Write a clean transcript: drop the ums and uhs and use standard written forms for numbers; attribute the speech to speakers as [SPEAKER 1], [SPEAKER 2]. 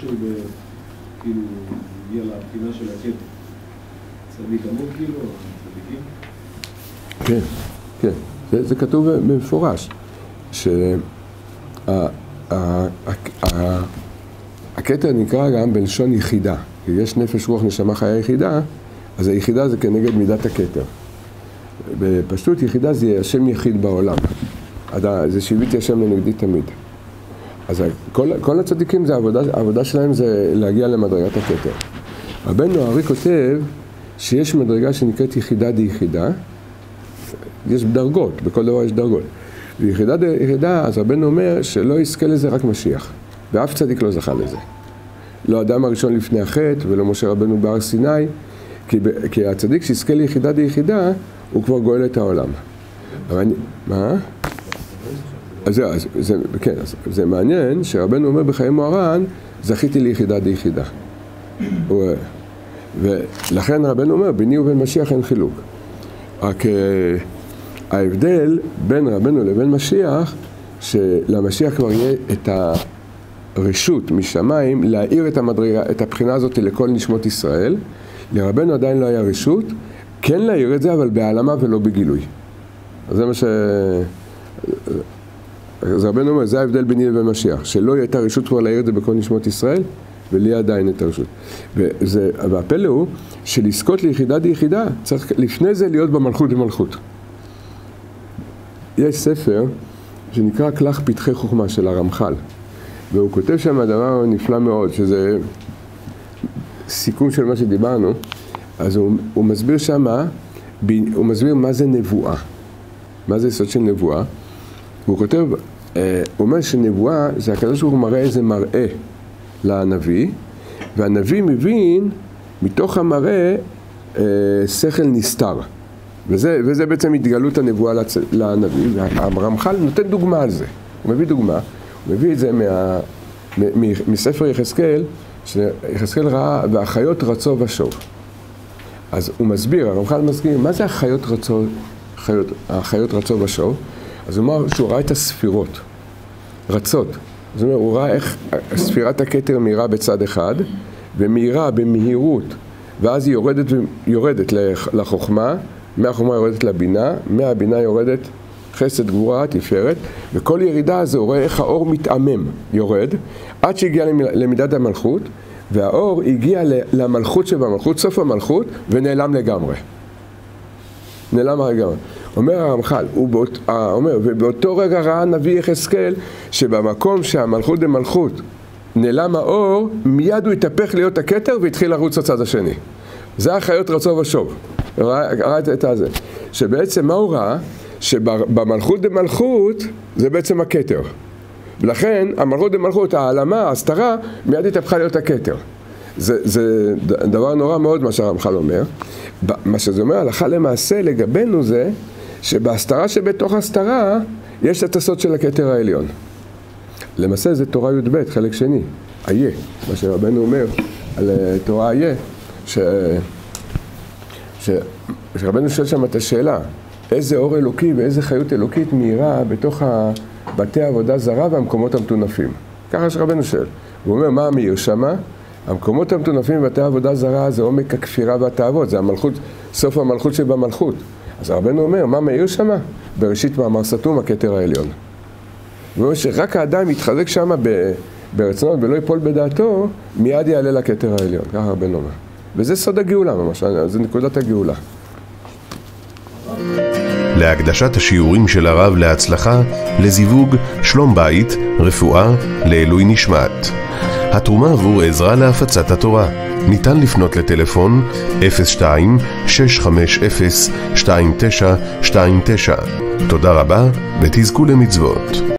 [SPEAKER 1] שהוא כאילו הגיע לבחינה של הכתר. צדיק עמוק כאילו, צדיקים?
[SPEAKER 2] כן, כן. זה כתוב במפורש, הכתר נקרא גם בלשון יחידה. כי יש נפש רוח נשמה חיה יחידה, אז היחידה זה כנגד מידת הכתר. בפשטות יחידה זה השם יחיד בעולם. זה שיביתי השם לנגדי תמיד. אז כל הצדיקים, העבודה שלהם זה להגיע למדרגת הכתר. רבנו הארי כותב שיש מדרגה שנקראת יחידה די יחידה, יש דרגות, בכל דבר יש דרגות. ויחידה די יחידה, אז רבנו אומר שלא יזכה לזה רק משיח, ואף צדיק לא זכה לזה. לא אדם הראשון לפני החטא, ולא משה רבנו בהר סיני, כי הצדיק שיזכה ליחידה די יחידה, הוא כבר גואל את העולם. מה? אז זה מעניין שרבנו אומר בחיי מוהר"ן, זכיתי ליחידה די יחידה. ולכן רבנו אומר, ביני ובין משיח אין חילוק. רק ההבדל בין רבנו לבין משיח, שלמשיח כבר יהיה את הרשות משמיים להאיר את המדרגה, את הבחינה הזאת לכל נשמות ישראל. לרבנו עדיין לא היה רשות, כן להאיר את זה, אבל בהעלמה ולא בגילוי. אז זה מה אז רבנו אומר, זה ההבדל ביני לבין משיח, שלא יהיה את הרשות כבר להאיר את זה בכל נשמות ישראל, ולי עדיין את הרשות. והפלא הוא שלזכות ליחידה די יחידה, צריך לפני זה להיות במלכות במלכות. יש ספר שנקרא כלך פתחי חוכמה של הרמח"ל, והוא כותב שם דבר נפלא מאוד, שזה סיכום של מה שדיברנו. אז הוא מסביר שם, הוא מסביר מה זה נבואה, מה זה יסוד של נבואה. הוא כותב, הוא אומר שנבואה זה הקדוש ברוך הוא מראה איזה מראה לנביא, והנביא מבין מתוך המראה שכל נסתר, וזה בעצם התגלות הנבואה לנביא. והרמח"ל נותן דוגמה על זה, הוא מביא דוגמה, הוא מביא את זה מספר יחזקאל, שיחזקאל ראה והחיות רצו ושוב. אז הוא מסביר, הרמח"ל מסביר, מה זה החיות רצו ושוב? אז הוא אומר שהוא ראה את הספירות, רצות. זאת אומרת, הוא ראה איך ספירת הכתר מהירה בצד אחד, ומהירה במהירות, ואז היא יורדת לחוכמה, מהחוכמה יורדת לבינה, מהבינה יורדת חסד, גבורה, תפארת, וכל ירידה זה הוא רואה איך האור מתעמם, יורד, עד שהגיע למידת המלכות, והאור הגיע למלכות שבמלכות, סוף המלכות, ונעלם לגמרי. נעלם לגמרי. אומר הרמח"ל, ובאותו רגע ראה הנביא יחזקאל, שבמקום שהמלכות במלכות נעלם האור, מיד הוא התהפך להיות הכתר והתחיל לרוץ לצד השני. זה החיות רצו ושוב. ראה את הזה. שבעצם מה הוא ראה? שבמלכות במלכות זה בעצם הכתר. ולכן המלכות במלכות, העלמה, ההסתרה, מיד התהפכה להיות הכתר. זה דבר נורא מאוד מה שהרמח"ל אומר. מה שזה אומר, הלכה למעשה לגבינו זה, שבהסתרה שבתוך הסתרה, יש את הסוד של הכתר העליון. למעשה זה תורה י"ב, חלק שני, איה. מה שרבנו אומר על תורה איה, שרבנו שואל שם את השאלה, איזה אור אלוקי ואיזה חיות אלוקית מהירה בתוך בתי העבודה זרה והמקומות המטונפים. ככה שרבנו שואל. הוא אומר, מה המאיר שמה? המקומות המטונפים בבתי העבודה זרה זה עומק הכפירה והתאוות, זה המלכות, סוף המלכות שבמלכות. אז רבנו אומר, מה מאיר שמה? בראשית מאמר סתום, הכתר העליון. הוא אומר שרק האדם יתחזק שמה ברצונות ולא ייפול בדעתו, מיד יעלה לכתר העליון. ככה רבנו אומר. וזה סוד הגאולה ממש, זה נקודת הגאולה.
[SPEAKER 3] להקדשת השיעורים של הרב להצלחה, לזיווג, שלום בית, רפואה, לעילוי נשמת. התרומה עבור עזרה להפצת התורה. ניתן לפנות לטלפון 02-650-2929. תודה רבה ותזכו למצוות.